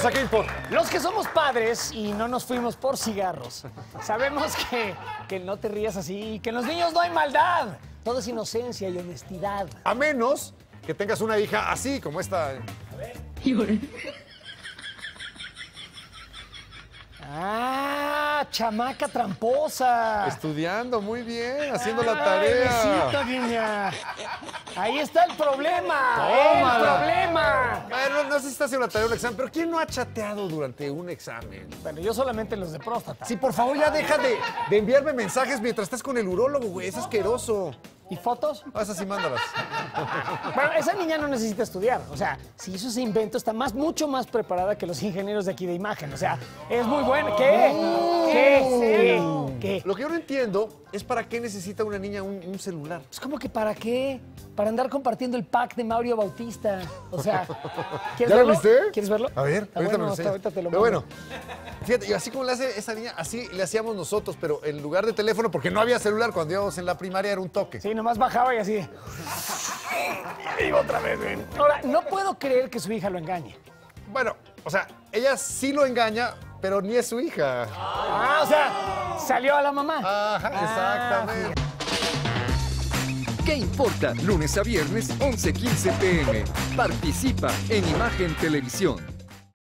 Bienvenidos a ¿Qué importa? Los que somos padres y no nos fuimos por cigarros, sabemos que no te rías así, que en los niños no hay maldad. Todo es inocencia y honestidad. A menos que tengas una hija así como esta. ¡Ah! ¡Chamaca tramposa! Estudiando muy bien, haciendo la tarea. Besito, niña. Ahí está el problema. Tómala. El problema. Bueno, no sé si estás haciendo la tarea de un examen, pero ¿quién no ha chateado durante un examen? Bueno, yo solamente los de próstata. Sí, por favor, ya deja de enviarme mensajes mientras estás con el urólogo, güey. Es asqueroso. ¿Y fotos? Esas sí, mándalas. Bueno, esa niña no necesita estudiar. O sea, si hizo ese invento, está mucho más preparada que los ingenieros de aquí de imagen. O sea, es muy buena. ¿Qué? Lo que yo no entiendo es para qué necesita una niña un celular. Pues como que ¿para qué? Para andar compartiendo el pack de Mario Bautista. O sea, ¿quieres ¿Ya lo verlo? viste? ¿Quieres verlo? A ver, Está ahorita bueno, me lo enseñas. ahorita te lo Pero mando. bueno, fíjate, y así como le hace esa niña, así le hacíamos nosotros, pero en lugar de teléfono, porque no había celular cuando íbamos en la primaria, era un toque. Sí, nomás bajaba y así. Y otra vez, ven. Ahora, no puedo creer que su hija lo engañe. Bueno, o sea, ella sí lo engaña, pero ni es su hija. Ah, o sea, salió a la mamá. Ajá, exactamente. ¿Qué importa? Lunes a viernes, 11:15 p.m. Participa en Imagen Televisión.